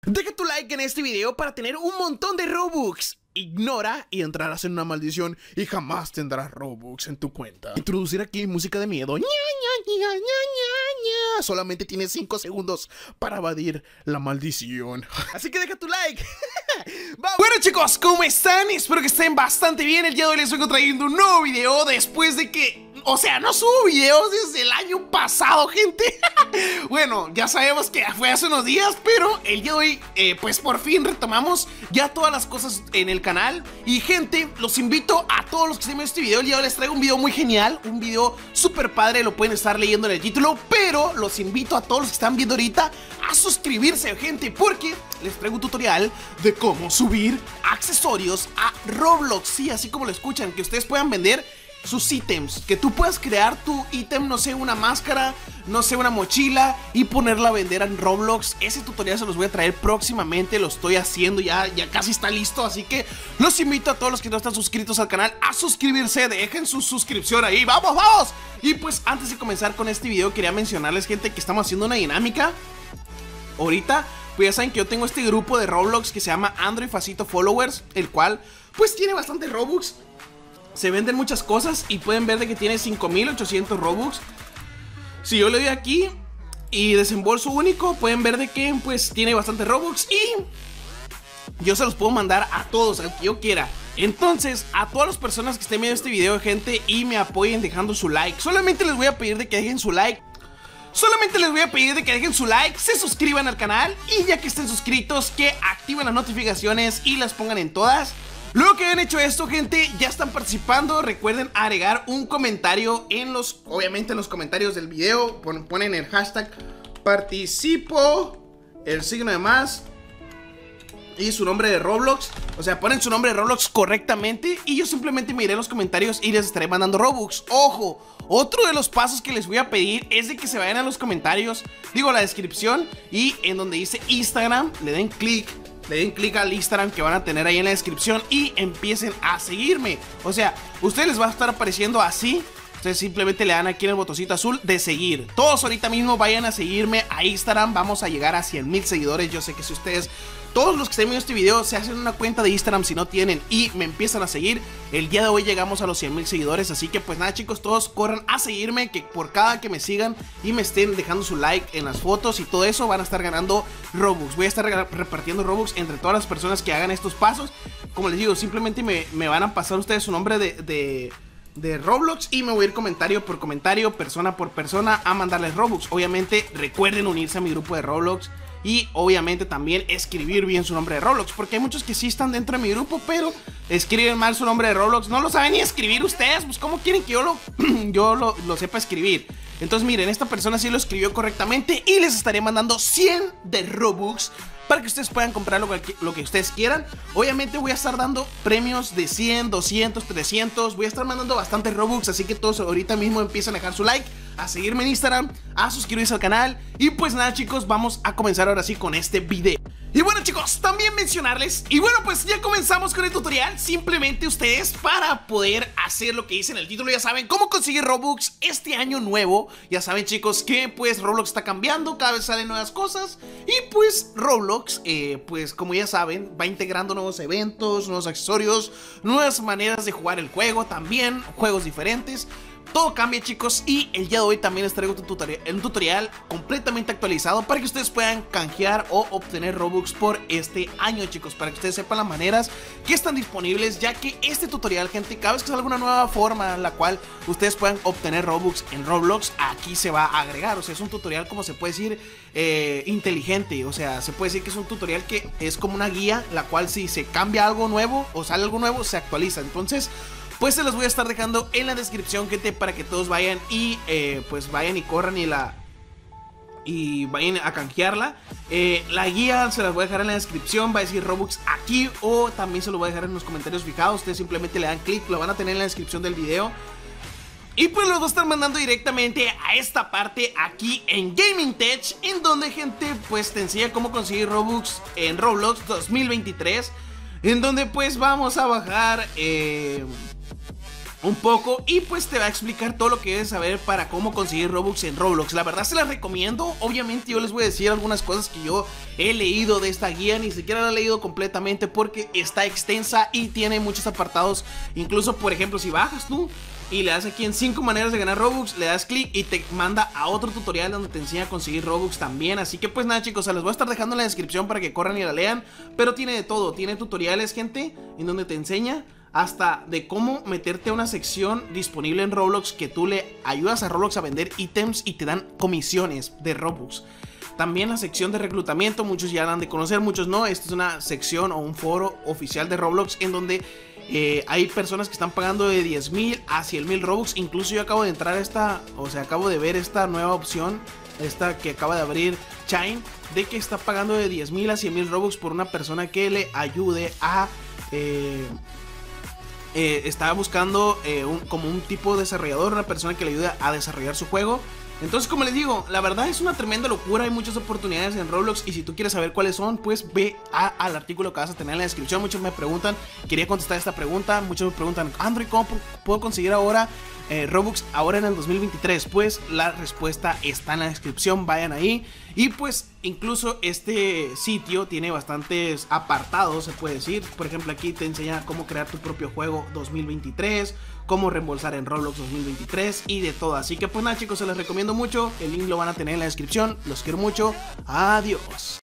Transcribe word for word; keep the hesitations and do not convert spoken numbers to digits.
Deja tu like en este video para tener un montón de Robux. Ignora y entrarás en una maldición y jamás tendrás Robux en tu cuenta. Introducir aquí música de miedo. Ña, ña, ña, ña, ña, ña. Solamente tienes cinco segundos para evadir la maldición. Así que deja tu like. Bueno chicos, ¿cómo están? Espero que estén bastante bien. El día de hoy les vengo trayendo un nuevo video después de que... O sea, no subo videos desde el año pasado, gente. Bueno, ya sabemos que fue hace unos días, pero el día de hoy, eh, pues por fin retomamos ya todas las cosas en el canal. Y gente, los invito a todos los que estén viendo este video. El día de hoy les traigo un video muy genial, un video súper padre, lo pueden estar leyendo en el título. Pero los invito a todos los que están viendo ahorita a suscribirse, gente, porque les traigo un tutorial de cómo subir accesorios a Roblox. Sí, así como lo escuchan, que ustedes puedan vender sus ítems, que tú puedas crear tu ítem, no sé, una máscara, no sé, una mochila y ponerla a vender en Roblox. Ese tutorial se los voy a traer próximamente, lo estoy haciendo, ya, ya casi está listo, así que los invito a todos los que no están suscritos al canal a suscribirse, dejen su suscripción ahí, ¡vamos, vamos! Y pues antes de comenzar con este video quería mencionarles, gente, que estamos haciendo una dinámica ahorita. Pues ya saben que yo tengo este grupo de Roblox que se llama Android Facito Followers, el cual pues tiene bastante Robux. Se venden muchas cosas y pueden ver de que tiene cinco mil ochocientos Robux. Si yo le doy aquí y desembolso único, pueden ver de que pues tiene bastante Robux y yo se los puedo mandar a todos, al que yo quiera. Entonces, a todas las personas que estén viendo este video, gente, y me apoyen dejando su like, solamente les voy a pedir de que dejen su like. Solamente les voy a pedir de que dejen su like, se suscriban al canal y ya que estén suscritos, que activen las notificaciones y las pongan en todas. Luego que hayan hecho esto, gente, ya están participando. Recuerden agregar un comentario en los, obviamente en los comentarios del video. Pon, ponen el hashtag participo, el signo de más y su nombre de Roblox. O sea, ponen su nombre de Roblox correctamente y yo simplemente me iré en los comentarios y les estaré mandando Robux. Ojo, otro de los pasos que les voy a pedir es de que se vayan a los comentarios, digo a la descripción, y en donde dice Instagram, le den clic. Le den clic al Instagram que van a tener ahí en la descripción y empiecen a seguirme. O sea, ustedes les va a estar apareciendo así. Ustedes simplemente le dan aquí en el botoncito azul de seguir. Todos ahorita mismo vayan a seguirme a Instagram. Vamos a llegar a cien mil seguidores. Yo sé que si ustedes, todos los que estén viendo este video, se hacen una cuenta de Instagram si no tienen y me empiezan a seguir, el día de hoy llegamos a los cien mil seguidores. Así que pues nada chicos, todos corran a seguirme, que por cada que me sigan y me estén dejando su like en las fotos y todo eso, van a estar ganando Robux. Voy a estar repartiendo Robux entre todas las personas que hagan estos pasos. Como les digo, simplemente me, me van a pasar ustedes su nombre de... de de Roblox y me voy a ir comentario por comentario, persona por persona, a mandarles Robux. Obviamente recuerden unirse a mi grupo de Roblox y obviamente también escribir bien su nombre de Roblox, porque hay muchos que sí están dentro de mi grupo pero escriben mal su nombre de Roblox, no lo saben ni escribir ustedes. Pues cómo quieren que yo lo, yo lo, lo sepa escribir. Entonces miren, esta persona sí lo escribió correctamente y les estaré mandando cien de Robux para que ustedes puedan comprar lo que, lo que ustedes quieran. Obviamente voy a estar dando premios de cien, doscientos, trescientos. Voy a estar mandando bastantes Robux, así que todos ahorita mismo empiezan a dejar su like, a seguirme en Instagram, a suscribirse al canal. Y pues nada chicos, vamos a comenzar ahora sí con este video. Y bueno chicos, también mencionarles, y bueno pues ya comenzamos con el tutorial. Simplemente ustedes, para poder hacer lo que dice en el título, ya saben cómo conseguir Robux este año nuevo. Ya saben chicos que pues Roblox está cambiando, cada vez salen nuevas cosas. Y pues Roblox, eh, pues como ya saben, va integrando nuevos eventos, nuevos accesorios, nuevas maneras de jugar el juego, también juegos diferentes. Todo cambia chicos y el día de hoy también les traigo un tutorial, un tutorial completamente actualizado para que ustedes puedan canjear o obtener Robux por este año chicos, para que ustedes sepan las maneras que están disponibles, ya que este tutorial, gente, cada vez que salga una nueva forma en la cual ustedes puedan obtener Robux en Roblox, aquí se va a agregar. O sea, es un tutorial, como se puede decir, eh, inteligente. O sea, se puede decir que es un tutorial que es como una guía, la cual si se cambia algo nuevo o sale algo nuevo, se actualiza. Entonces pues se los voy a estar dejando en la descripción, gente, para que todos vayan y eh, pues vayan y corran y la y vayan a canjearla. eh, La guía se las voy a dejar en la descripción, va a decir Robux aquí, o también se lo voy a dejar en los comentarios fijados. Ustedes simplemente le dan clic, lo van a tener en la descripción del video. Y pues los voy a estar mandando directamente a esta parte aquí en Gaming Tech, en donde, gente, pues te enseña cómo conseguir Robux en Roblox dos mil veintitrés. En donde pues vamos a bajar... Eh... un poco y pues te va a explicar todo lo que debes saber para cómo conseguir Robux en Roblox. La verdad se las recomiendo. Obviamente yo les voy a decir algunas cosas que yo he leído de esta guía, ni siquiera la he leído completamente porque está extensa y tiene muchos apartados. Incluso por ejemplo si bajas tú y le das aquí en cinco maneras de ganar Robux, le das clic y te manda a otro tutorial donde te enseña a conseguir Robux también. Así que pues nada chicos, se los voy a estar dejando en la descripción para que corran y la lean. Pero tiene de todo, tiene tutoriales gente en donde te enseña hasta de cómo meterte a una sección disponible en Roblox que tú le ayudas a Roblox a vender ítems y te dan comisiones de Robux. También la sección de reclutamiento, muchos ya la han de conocer, muchos no. Esta es una sección o un foro oficial de Roblox en donde eh, hay personas que están pagando de diez mil a cien mil Robux. Incluso yo acabo de entrar a esta, o sea, acabo de ver esta nueva opción, esta que acaba de abrir Chime, de que está pagando de diez mil a cien mil Robux por una persona que le ayude a... Eh, Eh, estaba buscando eh, un, como un tipo de desarrollador, una persona que le ayude a desarrollar su juego. Entonces como les digo, la verdad es una tremenda locura, hay muchas oportunidades en Roblox y si tú quieres saber cuáles son, pues ve a, al artículo que vas a tener en la descripción. Muchos me preguntan, quería contestar esta pregunta, muchos me preguntan, Android, ¿cómo puedo conseguir ahora eh, Robux ahora en el dos mil veintitrés? Pues la respuesta está en la descripción, vayan ahí. Y pues incluso este sitio tiene bastantes apartados, se puede decir. Por ejemplo aquí te enseña cómo crear tu propio juego dos mil veintitrés, cómo reembolsar en Roblox dos mil veintitrés y de todo. Así que pues nada chicos, se les recomiendo mucho, el link lo van a tener en la descripción. Los quiero mucho, adiós.